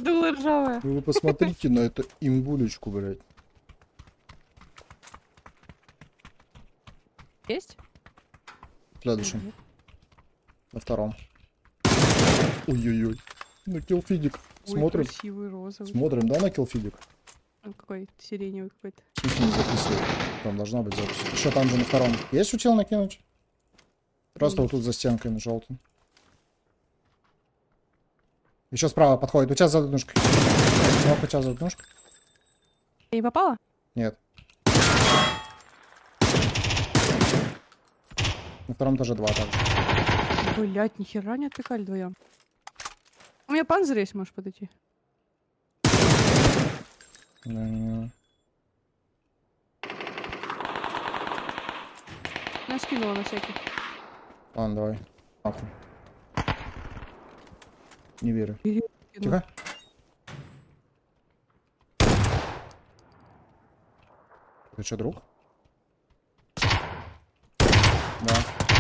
Дуло ржавое. Вы посмотрите на эту имбулечку, блядь. Есть? Следующем. Нет. На втором. Ой-ой-ой. На киллфидик. Ой, Смотрим. красивый розовый. Смотрим, да, на киллфидик? Он какой сиреневый какой-то. Чуть не записываю. Там должна быть запись. Еще там же на втором. Есть утил накинуть? Просто вот тут за стенкой на желтом. Еще справа подходит. У тебя за однушкой. Ну, у тебя за однушкой? Ты не попала? Нет. На втором тоже два также. Блять, нихера не отвлекали вдвоем. У меня панцирь есть, можешь подойти. Да. Я скинула на всякий. Ладно, давай. Нахуй. Не верю. Скинула. Тихо. Ты что, друг? Да.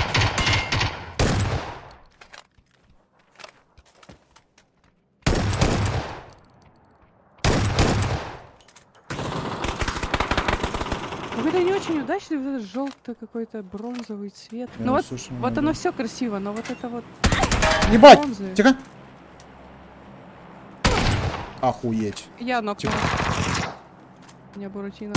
Какой-то не очень удачный вот этот желтый какой-то бронзовый цвет. Не, Ну вот, слушай, вот ну оно да. все красиво, но вот это вот Ебать! бронзовый. Тихо. Охуеть. Я нокнула. У меня буратино.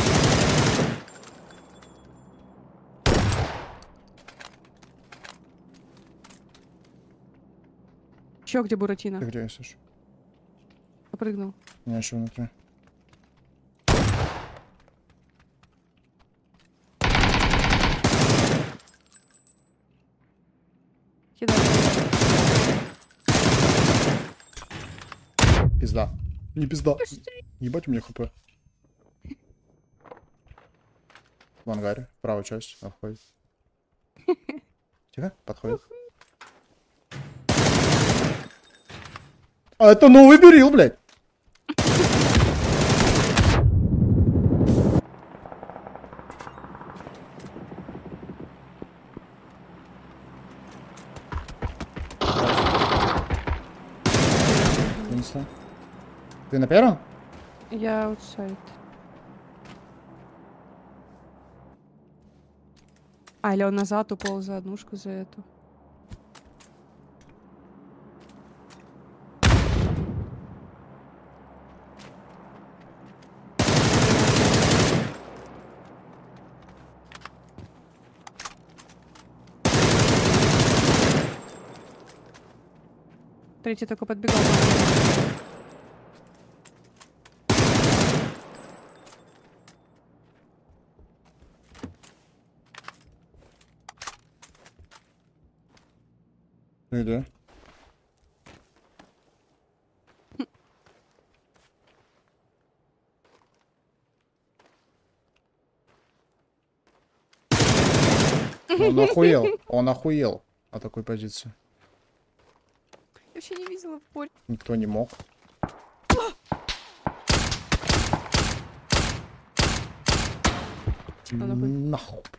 Чё, где Ты буратино? где, я слышу? Попрыгнул. У меня еще внутри. Кидай. Пизда. Не пизда. Ебать у меня хп. В ангаре. Правая часть. Обходит. Тихо. Подходит. А это новый берил, блядь. Вынесла. Ты на первом? Я аутсайд. А, или он назад упал за однушку за эту. Третий только подбегал. Ну и да. Он охуел. Он охуел от такой позиции. Я вообще не видела в поле. Никто не мог. Что нахуй? Нахуй.